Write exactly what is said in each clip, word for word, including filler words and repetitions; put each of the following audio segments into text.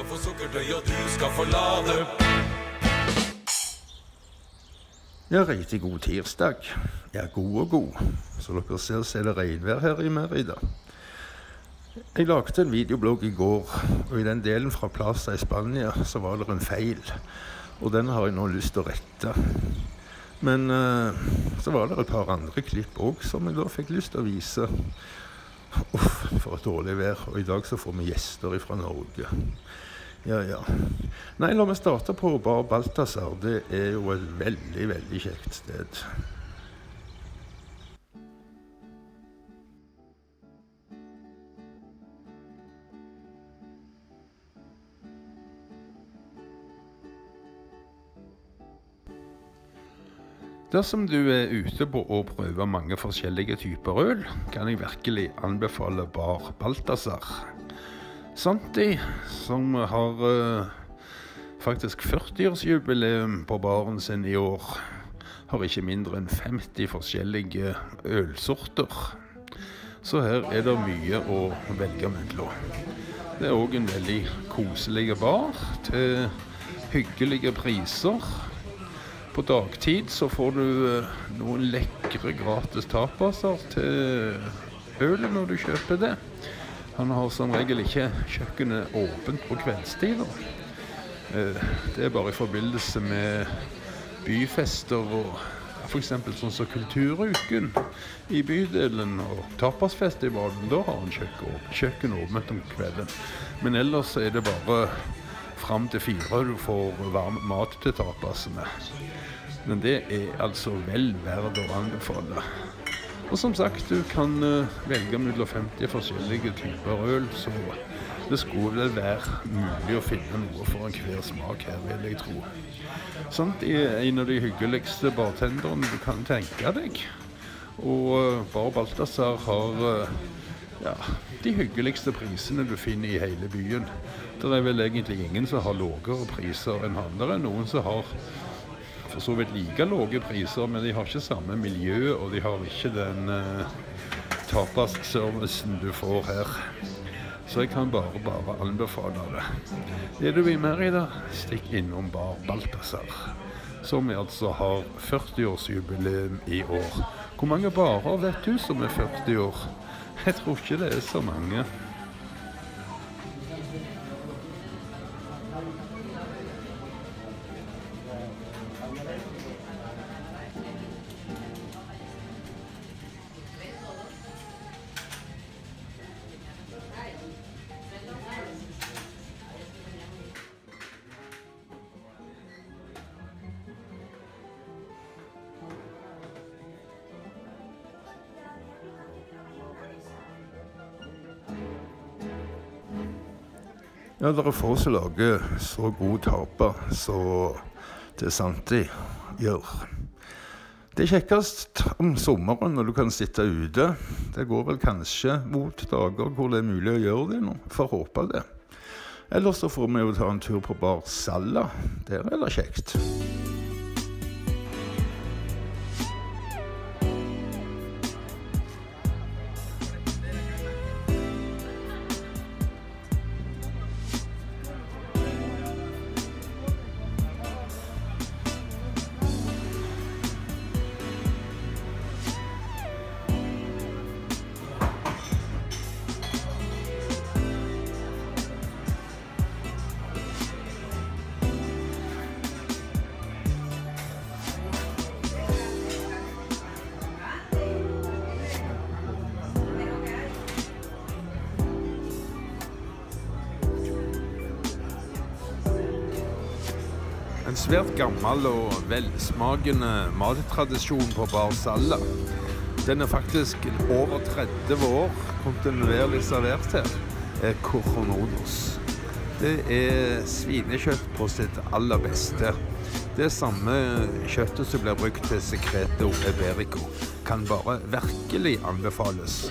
skal få sukkertøy, og du skal få lade. Ja, riktig god tirsdag. Ja, god og god. Så dere ser, så er det regnvær her i Merida. Jeg lagde en videoblogg i går, og i den delen fra Plaza i Spania så var det en feil. Og den har jeg nå lyst til å rette. Men uh, så var det et par andre klipp også som jeg da fikk lyst til å vise. Uff, for et dårlig vær. Og i dag så får vi gjester fra Norge. Ja, ja. Nei, la meg starte på Bar Balthazar. Det er jo et veldig, veldig kjekt sted. Dersom du er ute på å prøve mange forskjellige typer øl, kan jeg virkelig anbefale Bar Balthazar. Santi, som har uh, faktisk førti-årsjubileum på baren sin i år, har ikke mindre enn femti forskjellige ølsorter. Så her er det mye å velge mellom. Det er også en veldig koselig bar til hyggelige priser. På dagtid så får du uh, noen lekre gratis tapaser til ølet når du kjøper det. Han har som regel ikke kjøkkenet åpent på kveldstider. Uh, det er bare i forbindelse med byfester og for eksempel sånn som Kulturuken i bydelen og tapasfestivalen. Da har han kjøkken, kjøkken åpent om kvelden. Men ellers er det bare fram til fire du får varm mat til tapasene. Men det er altså vel verdt å anbefale. Og som sagt, du kan uh, velge mellom femti forskjellige typer øl, så det skulle vel være mulig å finne noe for enhver smak her, vil jeg tro. Sånt er en av de hyggeligste bartenderne du kan tenke deg. Og uh, Bar Balthazar har uh, ja, de hyggeligste prisene du finner i hele byen. Det er vel egentlig ingen som har lavere priser enn han. Det er noen som har for så vidt like lave priser, men de har ikke samme miljø, og de har ikke den uh, tapas-servicen du får her. Så jeg kan bare, bare anbefale det. Er du i Merida, stikk innom Bar Balthazar, som vi altså har førti-årsjubileum i år. Hvor mange barer vet du som er førti år? Jeg tror ikke det er så mange. Ja, det er få som lager så god taper som det Santi gjør. Det er kjekkest om sommeren når du kan sitte ute. Det går vel kanskje mot dager hvor det er mulig å gjøre det nå, for å håpe det. Ellers så får vi jo ta en tur på Bar Salla. Der er det kjekt. En svært gammel og velsmakende mattradisjon på Bar Salla. Den er faktisk over tretti år kontinuerlig servert her, er Cojonudos. Det er svinekjøtt på sitt aller beste. Det samme kjøttet som blir brukt til Secreto Iberico kan bare virkelig anbefales.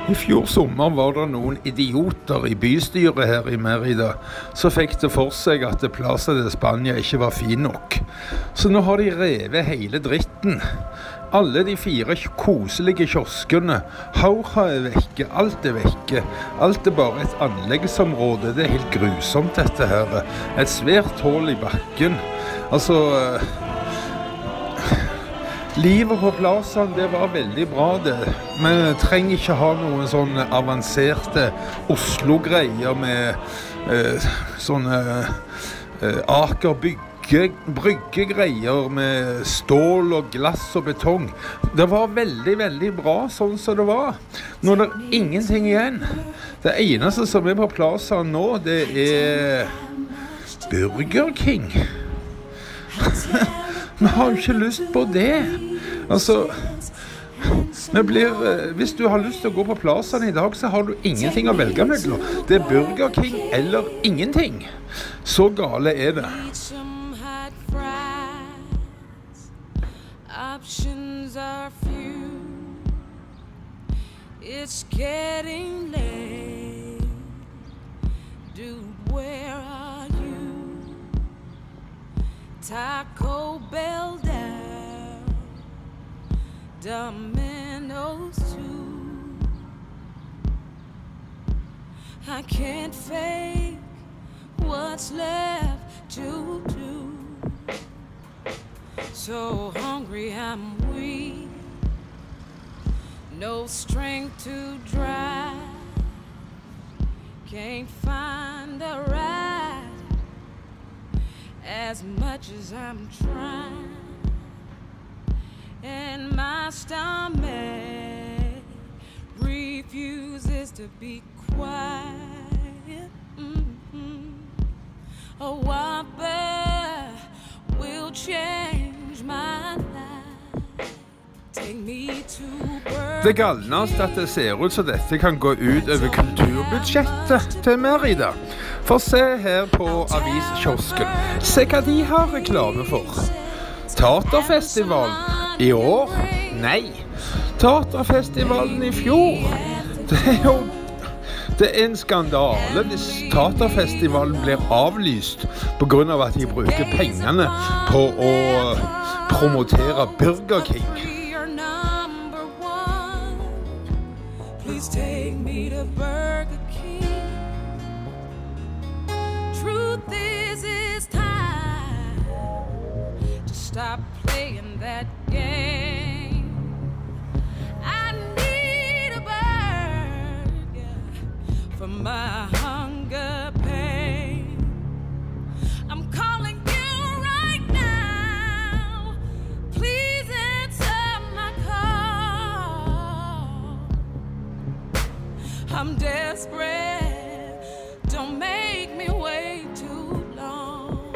I fjor sommer var det noen idioter i bystyret her i Mérida som fikk det for seg at Plaza de España ikke var fin nok. Så nå har de revet hele dritten. Alle de fire koselige kioskene, Haura er vekke, alt er vekke. Alt er bare et anleggsområde, det er helt grusomt dette her. Et svært hål i bakken. Altså... Livet på Plazaen, det var veldig bra det. Vi trenger ikke ha noen sånne avanserte Oslo-greier med eh, sånne eh, Aker bygge, bryggegreier med stål og glass og betong. Det var veldig, veldig bra sånn som det var. Nå er det ingenting igjen. Det eneste som er på Plazaen nå, det er Burger King. Vi har jo ikke lyst på det. Altså, vi blir, hvis du har lyst til å gå på Plazaen i dag, så har du ingenting å velge mellom. Det er Burger King eller ingenting. Så gale er det. Options are few. It's getting late. Dude, where are you? Taco Bell down, Domino's too. I can't fake what's left to do. So hungry I'm weak, no strength to drive. Can't find a ride as much as I'm trying, and my stomach refuses to be quiet. Mm-hmm. A Whopper will change my life. Take me to Burger. Det galneste at det ser ut som dette kan gå ut over kulturbudsjettet til Mérida. For se her på aviskiosken. Se hva de har reklame for. Taterfestivalen i år? Nei. Taterfestivalen i fjor? Det er jo det er en skandale hvis Taterfestivalen blir avlyst på grunn av at de bruker pengene på å promotere Burger King. Please take me to Burger King. Truth is, it's time to stop playing that game. I need a burger for my hunger pain. I'm calling you right now. Please answer my call. I'm desperate. Don't make me wait too long.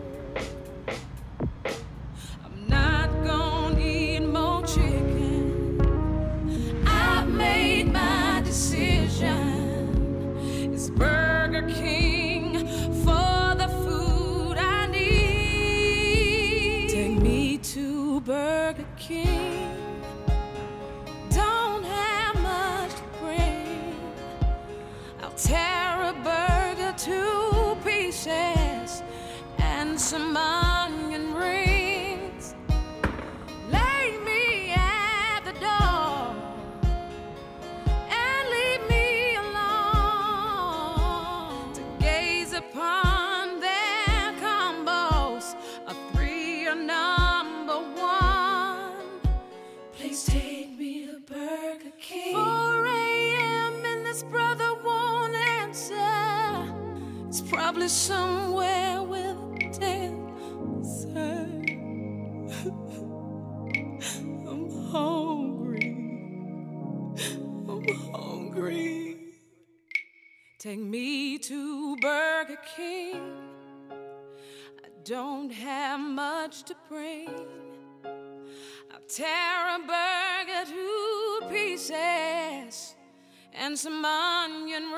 I'm not gonna eat more chicken. I've made my decision. It's Burger King for the food I need. Take me to Burger King. Don't have much to bring. I'll tear a burger to pieces and some onion rings. Lay me at the door and leave me alone to gaze upon their combos. A three or number one. Please take me to Burger King. four a m and this brother won't answer. It's probably somewhere with a dancer. I'm hungry. I'm hungry. Take me to Burger King. I don't have much to bring. I'll tear a burger to pieces and some onion